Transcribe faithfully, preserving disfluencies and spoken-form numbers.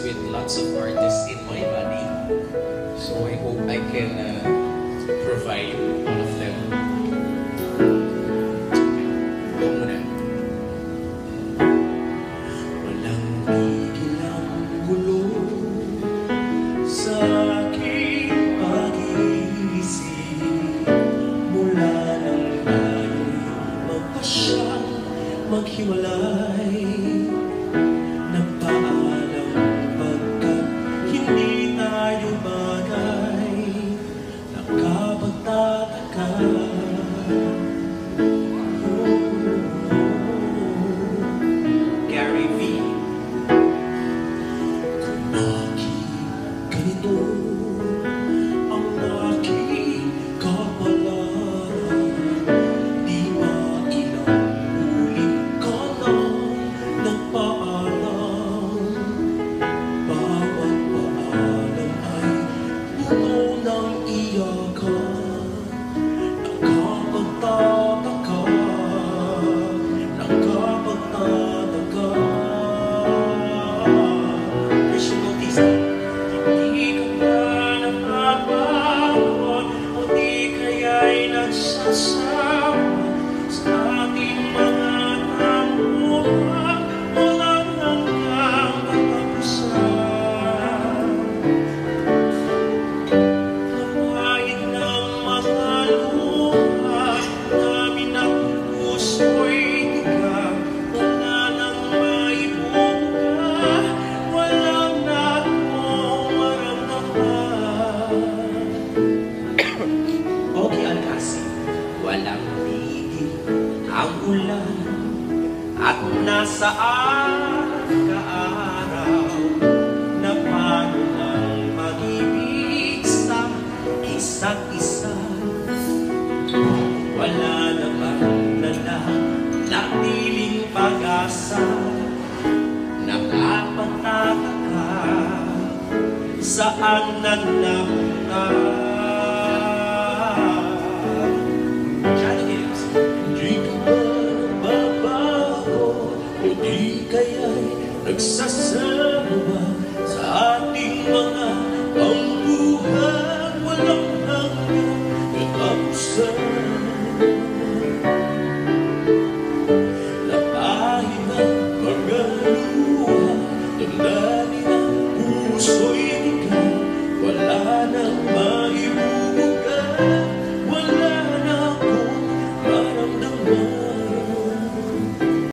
with lots of artists in my body. So I hope I can uh, provide all of them. Ito muna. Walang tigil ang gulo sa aking pag-iisip mula nang tayo'y magpasyang maghiwalay. Nagpaalam pagkat hindi tayo bagay. Nakapagtataka. Gary V. Kung bakit ganito ang aking kapalaran, di ba ilang ulit ka lang nagpaalam? Bawat paalam ay puno ng iyakan. Nakapagtataka, nakapagtataka. Christian Bautista. Hindi ka ba napapagod o di kaya'y nagsasama sa ating mga namuha? Walang hanggang katapusan. Napahid ng mga luha namin at puso'y tigang. Wala nang maibuka, walang natong maramdaman. Ogie, Alcasid. Walang tigil ang ulan at nasaan ka araw na paano ang mag-ibig sa isa't isa. Wala namang nanatiling pag-asa. Nakapagtataka, saan na napunta? Janno Gibbs. Di ka ba nagbabago o di kaya'y nagsasama sa ating mga pambuhan? Walang hanggang katapusan.